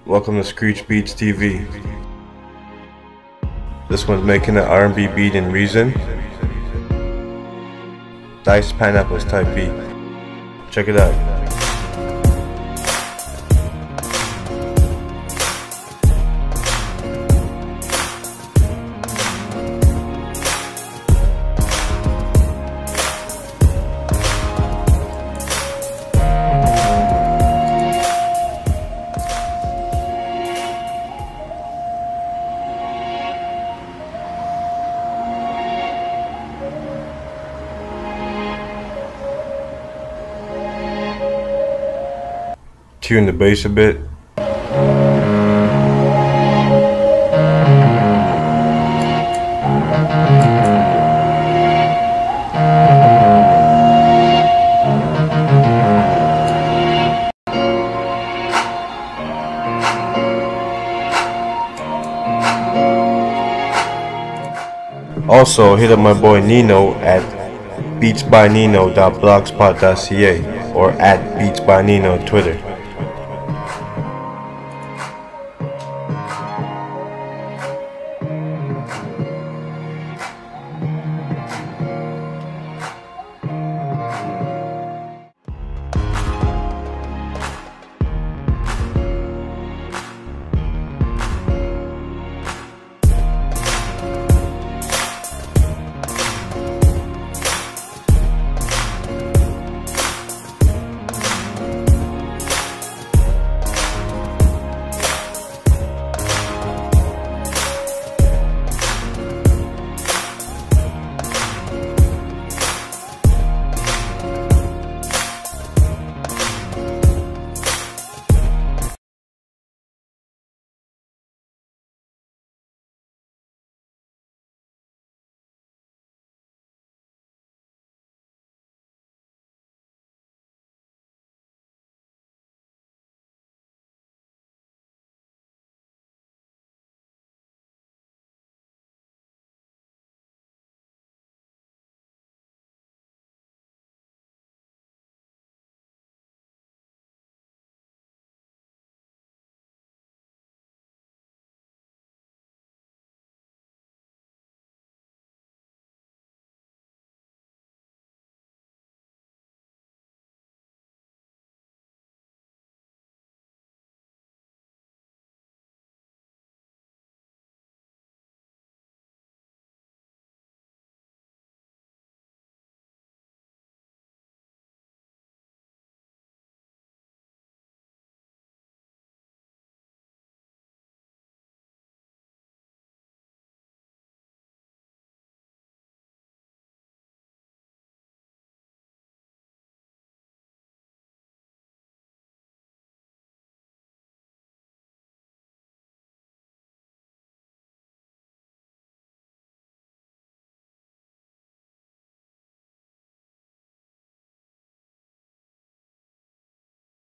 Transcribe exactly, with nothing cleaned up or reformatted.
Welcome to Screech Beats T V. This one's making an R and B beat in Reason. Dice Pineapples type beat. Check it out. Tune the bass a bit. Also, hit up my boy Nino at beats by nino dot blogspot dot c a or at beats by nino Twitter.